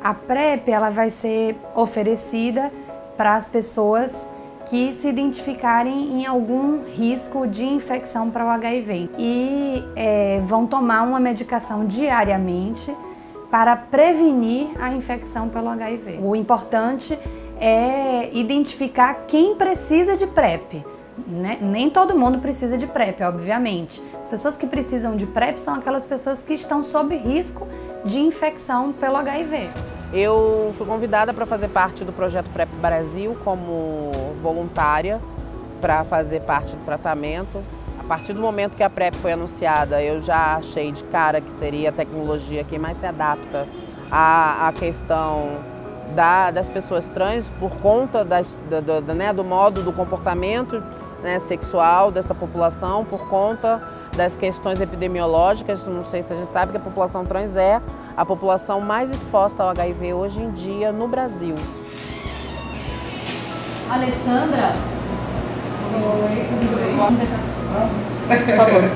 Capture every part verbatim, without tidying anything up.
A PrEP ela vai ser oferecida para as pessoas que se identificarem em algum risco de infecção para o H I V e é, vão tomar uma medicação diariamente para prevenir a infecção pelo H I V. O importante é identificar quem precisa de PrEP. Né? Nem todo mundo precisa de PrEP, obviamente. As pessoas que precisam de PrEP são aquelas pessoas que estão sob risco de infecção pelo H I V. Eu fui convidada para fazer parte do projeto PrEP Brasil como voluntária para fazer parte do tratamento. A partir do momento que a PrEP foi anunciada, eu já achei de cara que seria a tecnologia que mais se adapta à, à questão da, das pessoas trans por conta das, da, da, né, do modo do comportamento, né, sexual dessa população, por conta das questões epidemiológicas. Não sei se a gente sabe que a população trans é a população mais exposta ao H I V hoje em dia no Brasil. Alessandra? Oi, tudo bem? Por favor.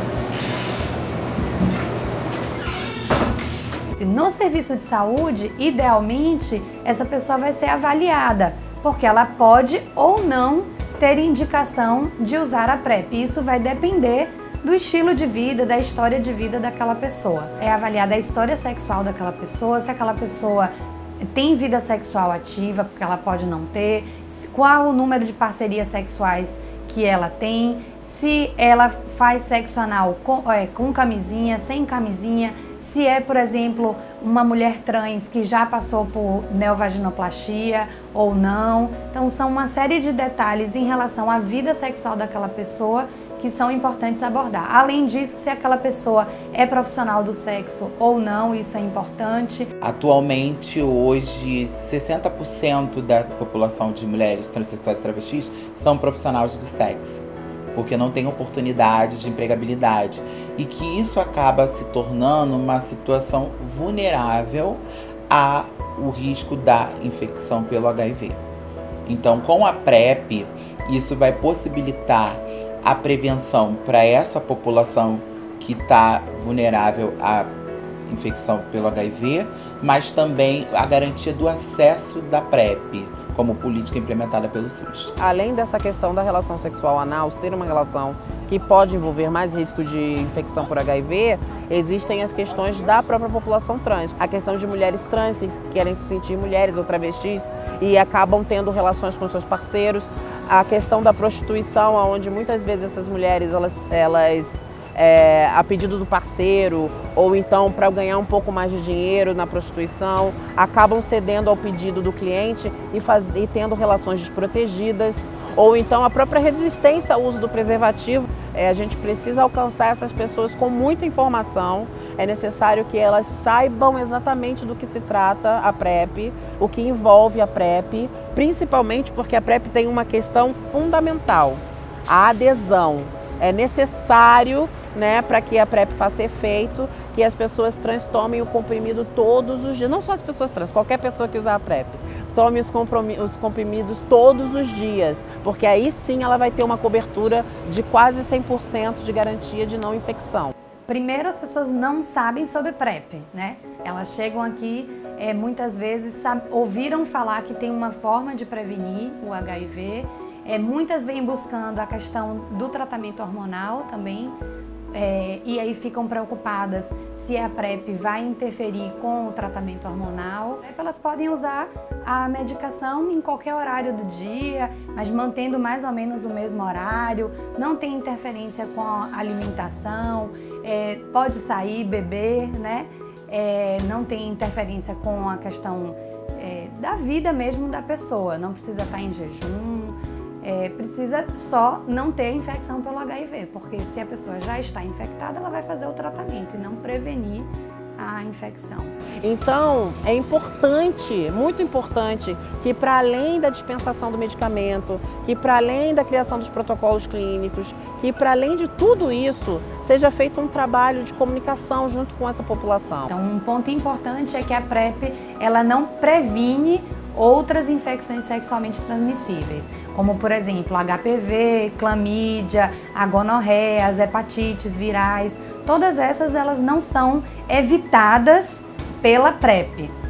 No serviço de saúde, idealmente, essa pessoa vai ser avaliada, porque ela pode ou não ter indicação de usar a PrEP. Isso vai depender do estilo de vida, da história de vida daquela pessoa. É avaliada a história sexual daquela pessoa, se aquela pessoa tem vida sexual ativa, porque ela pode não ter, qual o número de parcerias sexuais que ela tem, se ela faz sexo anal com, é, com camisinha, sem camisinha, se é, por exemplo, uma mulher trans que já passou por neovaginoplastia ou não. Então são uma série de detalhes em relação à vida sexual daquela pessoa que são importantes abordar. Além disso, se aquela pessoa é profissional do sexo ou não, isso é importante. Atualmente, hoje, sessenta por cento da população de mulheres transexuais e travestis são profissionais do sexo, porque não tem oportunidade de empregabilidade. E que isso acaba se tornando uma situação vulnerável ao risco da infecção pelo H I V. Então, com a PrEP, isso vai possibilitar a prevenção para essa população que está vulnerável à infecção pelo H I V, mas também a garantia do acesso da PrEP como política implementada pelo SUS. Além dessa questão da relação sexual anal ser uma relação que pode envolver mais risco de infecção por H I V, existem as questões da própria população trans. A questão de mulheres trans que querem se sentir mulheres ou travestis e acabam tendo relações com seus parceiros. A questão da prostituição, onde muitas vezes essas mulheres, elas, elas é, a pedido do parceiro, ou então para ganhar um pouco mais de dinheiro na prostituição, acabam cedendo ao pedido do cliente e, faz, e tendo relações desprotegidas, ou então a própria resistência ao uso do preservativo. É, a gente precisa alcançar essas pessoas com muita informação. É necessário que elas saibam exatamente do que se trata a PrEP, o que envolve a PrEP, principalmente porque a PrEP tem uma questão fundamental, a adesão. É necessário, né, para que a PrEP faça efeito, que as pessoas trans tomem o comprimido todos os dias. Não só as pessoas trans, qualquer pessoa que usar a PrEP. Tome os, os comprimidos todos os dias, porque aí sim ela vai ter uma cobertura de quase cem por cento de garantia de não infecção. Primeiro, as pessoas não sabem sobre PrEP, né? Elas chegam aqui, é, muitas vezes sabe, ouviram falar que tem uma forma de prevenir o H I V, é, muitas vêm buscando a questão do tratamento hormonal também, é, e aí ficam preocupadas se a PrEP vai interferir com o tratamento hormonal. Elas podem usar a medicação em qualquer horário do dia, mas mantendo mais ou menos o mesmo horário, não tem interferência com a alimentação, é, pode sair, beber, né? É, não tem interferência com a questão é, da vida mesmo da pessoa, não precisa estar em jejum. É, precisa só não ter infecção pelo H I V, porque se a pessoa já está infectada, ela vai fazer o tratamento e não prevenir a infecção. Então, é importante, muito importante, que para além da dispensação do medicamento, que para além da criação dos protocolos clínicos, que para além de tudo isso, seja feito um trabalho de comunicação junto com essa população. Então, um ponto importante é que a PrEP, ela não previne outras infecções sexualmente transmissíveis, como por exemplo H P V, clamídia, a gonorreia, as hepatites virais. Todas essas elas não são evitadas pela PrEP, tá?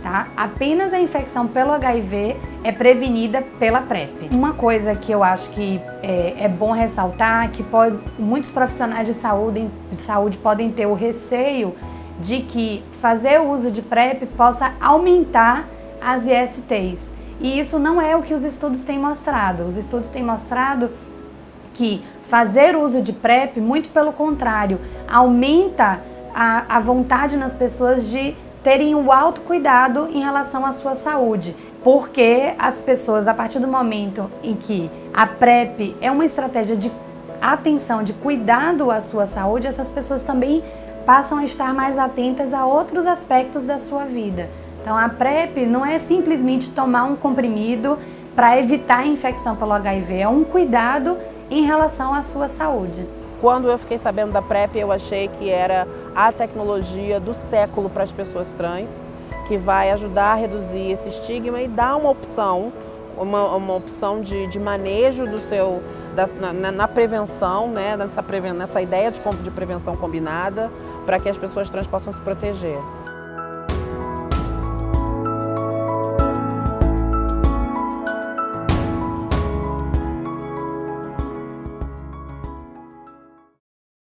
tá? Apenas a infecção pelo H I V é prevenida pela PrEP. Uma coisa que eu acho que é, é bom ressaltar, que pode, muitos profissionais de saúde, de saúde podem ter o receio de que fazer o uso de PrEP possa aumentar as I S Ts. E isso não é o que os estudos têm mostrado. Os estudos têm mostrado que fazer uso de PrEP, muito pelo contrário, aumenta a, a vontade nas pessoas de terem o autocuidado em relação à sua saúde. Porque as pessoas, a partir do momento em que a PrEP é uma estratégia de atenção, de cuidado à sua saúde, essas pessoas também passam a estar mais atentas a outros aspectos da sua vida. Então a PrEP não é simplesmente tomar um comprimido para evitar a infecção pelo H I V, é um cuidado em relação à sua saúde. Quando eu fiquei sabendo da PrEP, eu achei que era a tecnologia do século para as pessoas trans, que vai ajudar a reduzir esse estigma e dar uma opção, uma, uma opção de, de manejo do seu, da, na, na prevenção, né, nessa, preven, nessa ideia de, de prevenção combinada, para que as pessoas trans possam se proteger.